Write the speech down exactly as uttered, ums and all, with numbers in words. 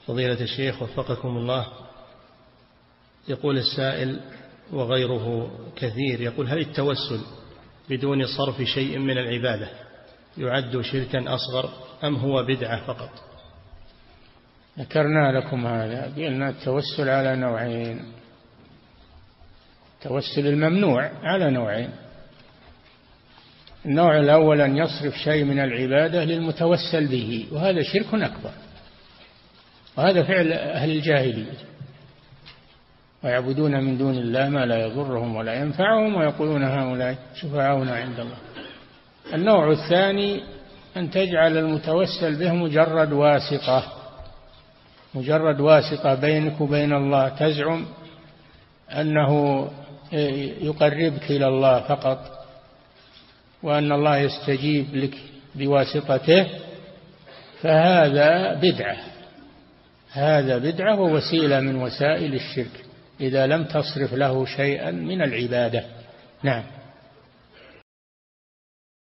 فضيلة الشيخ وفقكم الله، يقول السائل وغيره كثير، يقول: هل التوسل بدون صرف شيء من العبادة يعد شركا أصغر أم هو بدعة فقط؟ ذكرنا لكم هذا، قلنا التوسل على نوعين. التوسل الممنوع على نوعين: النوع الأول أن يصرف شيء من العبادة للمتوسل به، وهذا شرك أكبر، وهذا فعل أهل الجاهلية، ويعبدون من دون الله ما لا يضرهم ولا ينفعهم ويقولون هؤلاء شفعاؤنا عند الله. النوع الثاني أن تجعل المتوسل به مجرد واسطة، مجرد واسطة بينك وبين الله، تزعم أنه يقربك إلى الله فقط، وأن الله يستجيب لك بواسطته، فهذا بدعة، هذا بدعة ووسيلة من وسائل الشرك إذا لم تصرف له شيئا من العبادة. نعم.